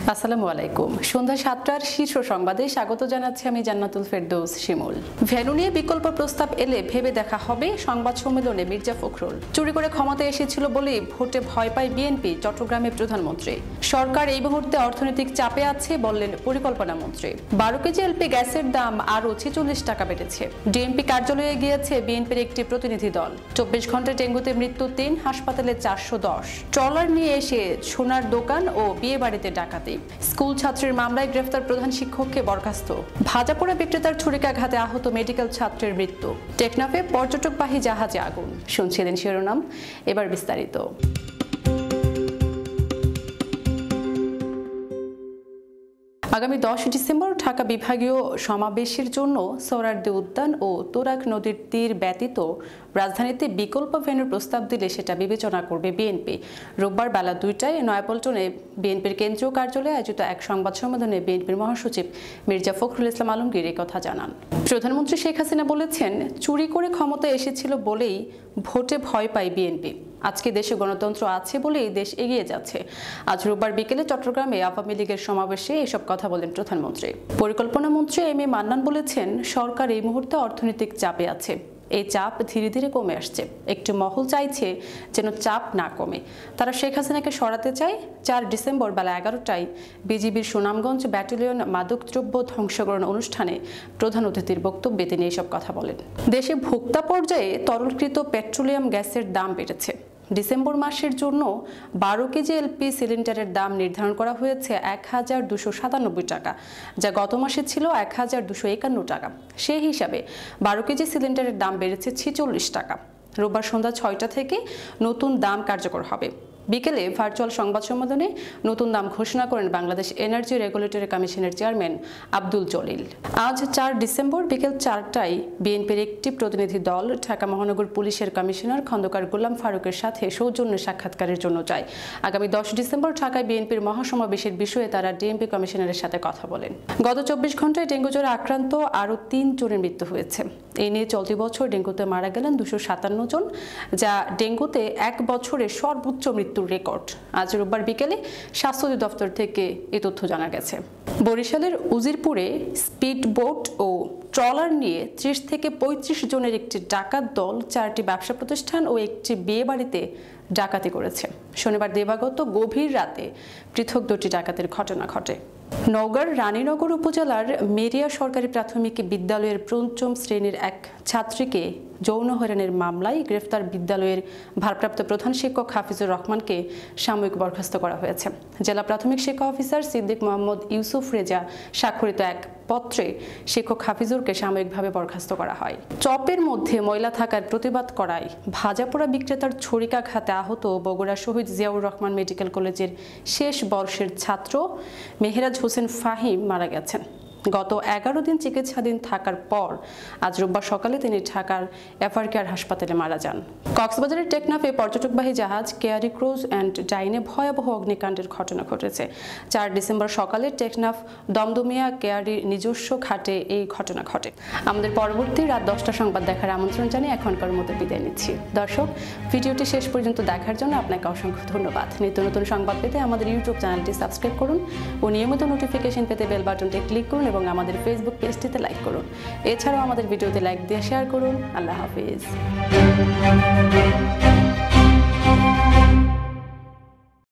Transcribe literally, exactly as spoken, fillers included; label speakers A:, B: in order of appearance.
A: আসসালামু আলাইকুম। সন্ধ্যা সাতটার শীর্ষ সংবাদে স্বাগত জানাচ্ছি আমি জান্নাতুল ফেরদৌস শিমুল। ভেন্যু নিয়ে বিকল্প প্রস্তাব এলে ভেবে দেখা হবে, সংবাদ সম্মেলনে মির্জা ফখরুল। চুরি করে ক্ষমতায় এসেছিল বলে ভোটে ভয় পায় বিএনপি, চট্টগ্রামের প্রধানমন্ত্রী। সরকার এই মুহূর্তে অর্থনৈতিক চাপে আছে বললেন পরিকল্পনা মন্ত্রী। বারো কেজি এলপি গ্যাসের দাম আরও ছেচল্লিশ টাকা বেড়েছে। ডিএমপি কার্যালয়ে গিয়েছে বিএনপির একটি প্রতিনিধি দল। চব্বিশ ঘন্টায় ডেঙ্গুতে মৃত্যু তিন, হাসপাতালে চারশো দশ। ট্রলার নিয়ে এসে সোনার দোকান ও বিয়ে বাড়িতে ডাকাতি। স্কুল ছাত্রীর মামলায় গ্রেফতার প্রধান শিক্ষককে বরখাস্ত। ভাজাপোড়া বিক্রেতার ছুরিকাঘাতে আহত মেডিকেল ছাত্রের মৃত্যু। টেকনাফে পর্যটকবাহী জাহাজে আগুন। শুনছিলেন শিরোনাম, এবার বিস্তারিত। আগামী দশ ডিসেম্বর ঢাকা বিভাগীয় সমাবেশের জন্য সোহরাওয়ার্দী উদ্যান ও তুরাগ নদীর তীর ব্যতীত রাজধানীতে বিকল্প ভেন্যুর প্রস্তাব দিলে সেটা বিবেচনা করবে বিএনপি। রোববার বেলা দুইটায় নয়াপল্টনে বিএনপির কেন্দ্রীয় কার্যালয়ে আয়োজিত এক সংবাদ সম্মেলনে বিএনপির মহাসচিব মির্জা ফখরুল ইসলাম আলমগীর এই কথা জানান। প্রধানমন্ত্রী শেখ হাসিনা বলেছেন, চুরি করে ক্ষমতায় এসেছিল বলেই ভোটে ভয় পায় বিএনপি। আজকে দেশে গণতন্ত্র আছে বলেই দেশ এগিয়ে যাচ্ছে। আজ রোববার বিকেলে চট্টগ্রামে আওয়ামী লীগের সমাবেশে এসব কথা বলেন প্রধানমন্ত্রী। পরিকল্পনা মন্ত্রী এম এ মান্নান বলেছেন, সরকার এই মুহূর্তে অর্থনৈতিক চাপে আছে। এই চাপ ধীরে ধীরে কমে আসছে। একটি মহল চাইছে যেন চাপ না কমে। তারা শেখ হাসিনাকে সরাতে চায়। চার ডিসেম্বর বেলা এগারোটায় বিজিবির সুনামগঞ্জ ব্যাটালিয়ন মাদকদ্রব্য ধ্বংসকরণ অনুষ্ঠানে প্রধান অতিথির বক্তব্যে তিনি এসব কথা বলেন। দেশে ভোক্তা পর্যায়ে তরলকৃত পেট্রোলিয়াম গ্যাসের দাম বেড়েছে। ডিসেম্বর মাসের জন্য বারো কেজি এলপি সিলিন্ডারের দাম নির্ধারণ করা হয়েছে এক হাজার দুশো সাতানব্বই টাকা, যা গত মাসে ছিল এক হাজার দুশো একান্ন টাকা। সেই হিসাবে বারো কেজি সিলিন্ডারের দাম বেড়েছে ছেচল্লিশ টাকা। রোববার সন্ধ্যা ছয়টা থেকে নতুন দাম কার্যকর হবে। বিকেলে ভার্চুয়াল সংবাদ সম্মেলনে নতুন দাম ঘোষণা করেন বাংলাদেশ এনার্জি রেগুলেটরি কমিশনের চেয়ারম্যান আব্দুল জলিল। আজ চার ডিসেম্বর বিকেল চারটায় বিএনপির একটি প্রতিনিধি দল ঢাকা মহানগর পুলিশের কমিশনার খন্দকার গোলাম ফারুকের সাথে সৌজন্য সাক্ষাৎকারের জন্য যায়। আগামী দশ ডিসেম্বর ঢাকায় বিএনপির মহাসমাবেশের বিষয়ে তারা ডিএমপি কমিশনারের সাথে কথা বলেন। গত চব্বিশ ঘন্টায় ডেঙ্গু জ্বরে আক্রান্ত আরও তিন জনের মৃত্যু হয়েছে। এই নিয়ে চলতি বছর ডেঙ্গুতে মারা গেলেন দুশো সাতান্ন জন, যা ডেঙ্গুতে এক বছরে সর্বোচ্চ মৃত্যু রেকর্ড। আজ রোববার বিকেলে স্বাস্থ্য অধিদপ্তর থেকে এই তথ্য জানা গেছে। বরিশালের উজিরপুরে স্পিড বোট ও ট্রলার নিয়ে ত্রিশ থেকে পঁয়ত্রিশ জনের একটি ডাকাত দল চারটি ব্যবসা প্রতিষ্ঠান ও একটি বিয়ে বাড়িতে ডাকাতি করেছে। শনিবার দিবাগত গভীর রাতে পৃথক দুটি ডাকাতের ঘটনা ঘটে। নওগাঁর রানীনগর উপজেলার মেরিয়া সরকারি প্রাথমিক বিদ্যালয়ের পঞ্চম শ্রেণীর এক ছাত্রীকে যৌন হয়রানির মামলায় গ্রেফতার বিদ্যালয়ের ভারপ্রাপ্ত প্রধান শিক্ষক হাফিজুর রহমানকে সাময়িক বরখাস্ত করা হয়েছে। জেলা প্রাথমিক শিক্ষা অফিসার সিদ্দিক মোহাম্মদ ইউসুফ রেজা স্বাক্ষরিত এক পত্রে শিক্ষক হাফিজুরকে সাময়িকভাবে বরখাস্ত করা হয়। চপের মধ্যে ময়লা থাকার প্রতিবাদ করায় ভাজাপোড়া বিক্রেতার ছুরিকাঘাতে আহত বগুড়া শহীদ জিয়াউর রহমান মেডিকেল কলেজের শেষ বর্ষের ছাত্র মেহেরাজ হোসেন ফাহিম মারা গেছেন। গত এগারো দিন চিকিৎসাধীন থাকার পর আজ রোববার সকালে তিনি ঢাকার এভারকেয়ার হাসপাতালে মারা যান। কক্সবাজারের টেকনাফে পর্যটকবাহী জাহাজ কেয়ারি ক্রুজ অ্যান্ড ডাইনে ভয়াবহ অগ্নিকাণ্ডের ঘটনা ঘটেছে। চার ডিসেম্বর সকালে টেকনাফ দমদমিয়া কেয়ারির নিজস্ব ঘাটে এই ঘটনা ঘটে। আমাদের পরবর্তী রাত দশটা সংবাদ দেখার আমন্ত্রণ জানিয়ে এখনকার মতো বিদায় নিচ্ছি। দর্শক, ভিডিওটি শেষ পর্যন্ত দেখার জন্য আপনাকে অসংখ্য ধন্যবাদ। নিত্য নতুন সংবাদ পেতে আমাদের ইউটিউব চ্যানেলটি সাবস্ক্রাইব করুন ও নিয়মিত নোটিফিকেশন পেতে বেল বাটনটি ক্লিক করুন এবং আমাদের ফেসবুক পেজটিতে লাইক করুন। এছাড়াও আমাদের ভিডিওতে লাইক দিয়ে শেয়ার করুন। আল্লাহ হাফিজ।